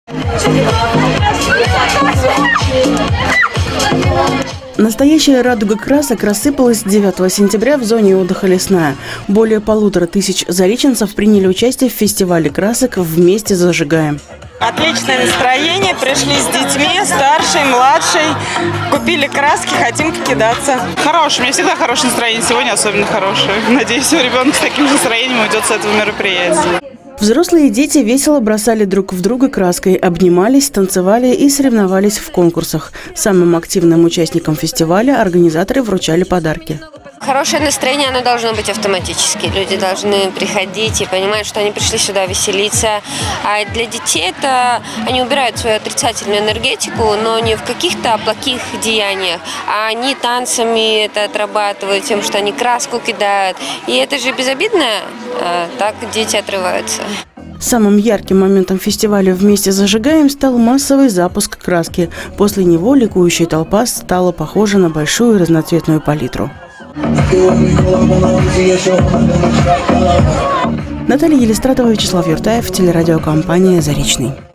Настоящая радуга красок рассыпалась 9 сентября в зоне отдыха «Лесная». Более 1500 зареченцев приняли участие в фестивале красок «Вместе зажигаем». Отличное настроение, пришли с детьми, старший, младший, купили краски, хотим покидаться. Хорошее, у меня всегда хорошее настроение, сегодня особенно хорошее. Надеюсь, ребенок с таким же настроением уйдет с этого мероприятия. Взрослые и дети весело бросали друг в друга краской, обнимались, танцевали и соревновались в конкурсах. Самым активным участникам фестиваля организаторы вручали подарки. Хорошее настроение, оно должно быть автоматически. Люди должны приходить и понимать, что они пришли сюда веселиться. А для детей это они убирают свою отрицательную энергетику, но не в каких-то плохих деяниях, а они танцами это отрабатывают, тем, что они краску кидают. И это же безобидно, так дети отрываются. Самым ярким моментом фестиваля «Вместе зажигаем» стал массовый запуск краски. После него ликующая толпа стала похожа на большую разноцветную палитру. Наталья Елистратова, Вячеслав Юртаев, телерадиокомпания «Заречный».